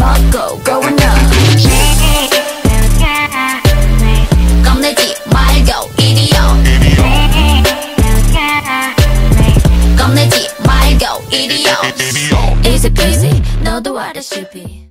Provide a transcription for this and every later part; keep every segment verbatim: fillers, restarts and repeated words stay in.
먹고 going up. 겁내지 말고 이리 와. 겁내지 말고 이리 와. Easy peasy 너도 알다시피.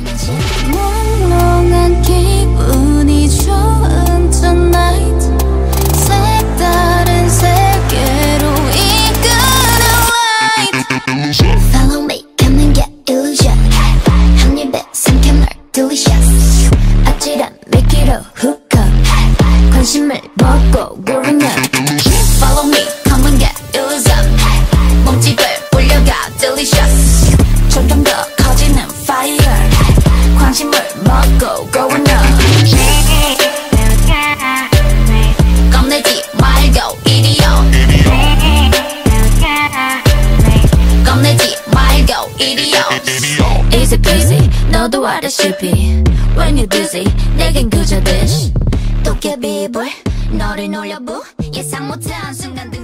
몽롱한 기분이 좋은 tonight. 색다른 세계로 이끄는 light. Follow me 걷는 게 illusion. 한 입에 삼켜 널 delicious. 아찔한 미끼로 hook up. 관심을 먹고 growing up. Follow me 걷는 게 illusion. 몸집을 불려가 delicious. 점점 더 커지는 fire. 관심을 먹고 growing up. 겁내지 말고 이리 와. 겁내지 말고 이리 와. Easy peasy 너도 알다시피. When you're dizzy 내겐 그저 dish. 도깨비불 너를 놀려부. 예상 못한 순간들